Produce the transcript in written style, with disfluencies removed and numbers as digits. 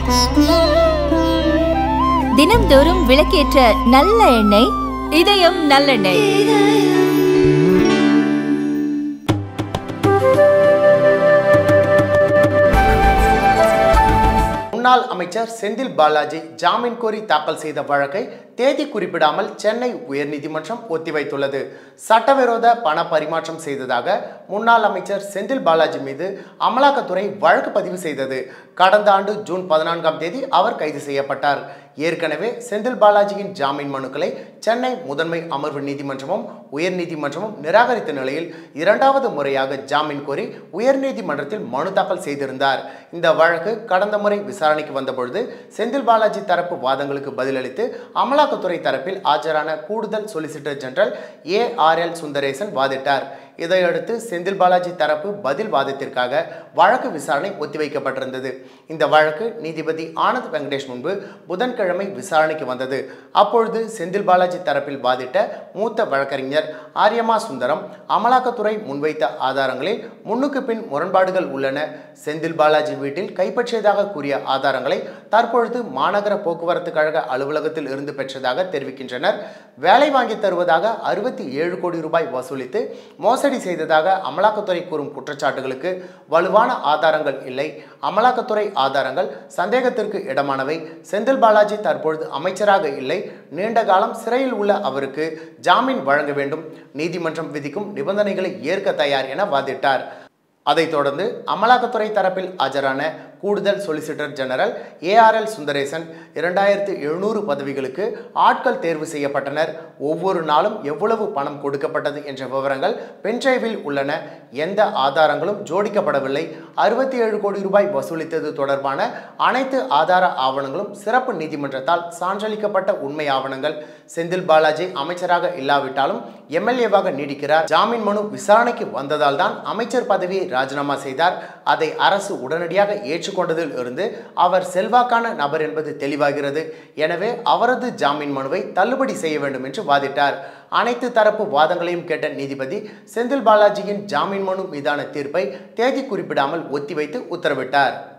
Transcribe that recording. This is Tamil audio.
தினம்தோறும் விளக்கேற்ற நல்ல எண்ணெய் இதயம் நல்லெண்ணெய். முன்னாள் அமைச்சர் செந்தில் பாலாஜி ஜாமீன் கோரி தாக்கல் செய்த வழக்கை தேதி குறிப்பிடாமல் சென்னை உயர்நீதிமன்றம் ஒத்திவைத்துள்ளது. சட்டவிரோத பண பரிமாற்றம் செய்ததாக முன்னாள் அமைச்சர் செந்தில் பாலாஜி மீது அமலாக்கத்துறை வழக்கு பதிவு செய்தது. கடந்த ஆண்டு ஜூன் 14ஆம் தேதி அவர் கைது செய்யப்பட்டார். ஏற்கனவே செந்தில் பாலாஜியின் ஜாமீன் மனுக்களை சென்னை முதன்மை அமர்வு நீதிமன்றமும் உயர்நீதிமன்றமும் நிராகரித்த நிலையில் இரண்டாவது முறையாக ஜாமீன் கோரி உயர்நீதிமன்றத்தில் மனு தாக்கல் செய்திருந்தார். இந்த வழக்கு கடந்த முறை விசாரணைக்கு வந்தபொழுது செந்தில் பாலாஜி தரப்பு வாதங்களுக்கு பதிலளித்து அமலாக்கத்துறை தரப்பில் ஆஜரான கூடுதல் சொலிசிட்டர் ஜெனரல் ARL சுந்தரேசன் வாதிட்டார். இதையடுத்து செந்தில் பாலாஜி தரப்பு பதில் வாதத்திற்காக வழக்கு விசாரணை ஒத்திவைக்கப்பட்டிருந்தது. இந்த வழக்கு நீதிபதி ஆனந்த் வெங்கடேஷ் முன்பு புதன்கிழமை விசாரணைக்கு வந்தது. அப்பொழுது செந்தில் பாலாஜி தரப்பில் வாதிட்ட மூத்த வழக்கறிஞர் ஆரியமா சுந்தரம் அமலாக்கத்துறை முன்வைத்த ஆதாரங்களில் முன்னுக்கு பின் முரண்பாடுகள் உள்ளன, செந்தில் பாலாஜி வீட்டில் கைப்பற்றியதாக கூறிய ஆதாரங்களை தற்பொழுது மாநகர போக்குவரத்து கழக அலுவலகத்தில் இருந்து பெற்றதாக தெரிவிக்கின்றனர். வேலை வாங்கி தருவதாக 67 கோடி ரூபாய் வசூலித்து மோசடி செய்ததாக அமலாக்கத்துறை கூறும் குற்றச்சாட்டுகளுக்கு வலுவான ஆதாரங்கள் இல்லை. அமலாக்கத்துறை ஆதாரங்கள் சந்தேகத்திற்கு இடமானவை. செந்தில் பாலாஜி தற்பொழுது அமைச்சராக இல்லை. நீண்ட காலம் சிறையில் உள்ள அவருக்கு ஜாமீன் வழங்க வேண்டும். நீதிமன்றம் விதிக்கும் நிபந்தனைகளை ஏற்க தயார் என வாதிட்டார். அதைத் தொடர்ந்து அமலாக்கத்துறை தரப்பில் ஆஜரான கூடுதல் சொலிசிட்டர் ஜெனரல் ARL சுந்தரேசன் 2700 பதவிகளுக்கு ஆட்கள் தேர்வு செய்யப்பட்டனர். ஒவ்வொரு நாளும் எவ்வளவு பணம் கொடுக்கப்பட்டது என்ற விவரங்கள் பென்டிரைவில் உள்ளன. எந்த ஆதாரங்களும் ஜோடிக்கப்படவில்லை. 67 கோடி ரூபாய் வசூலித்தது தொடர்பான அனைத்து ஆதார ஆவணங்களும் சிறப்பு நீதிமன்றத்தால் சான்றளிக்கப்பட்ட உண்மை ஆவணங்கள். செந்தில் பாலாஜி அமைச்சராக இல்லாவிட்டாலும் MLAவாக நீடிக்கிறார். ஜாமீன் மனு விசாரணைக்கு வந்ததால் தான் அமைச்சர் பதவியை ராஜினாமா செய்தார். அதை அரசு உடனடியாக ஏற்றுக்கொண்டதில் இருந்து அவர் செல்வாக்கான நபர் என்பது தெளிவாகிறது. எனவே அவரது ஜாமீன் மனுவை தள்ளுபடி செய்ய வேண்டும் என்று வாதிட்டார். அனைத்து தரப்பு வாதங்களையும் கேட்ட நீதிபதி செந்தில் பாலாஜியின் ஜாமீன் மனு மீதான தீர்ப்பை தேதி குறிப்பிடாமல் ஒத்திவைத்து உத்தரவிட்டார்.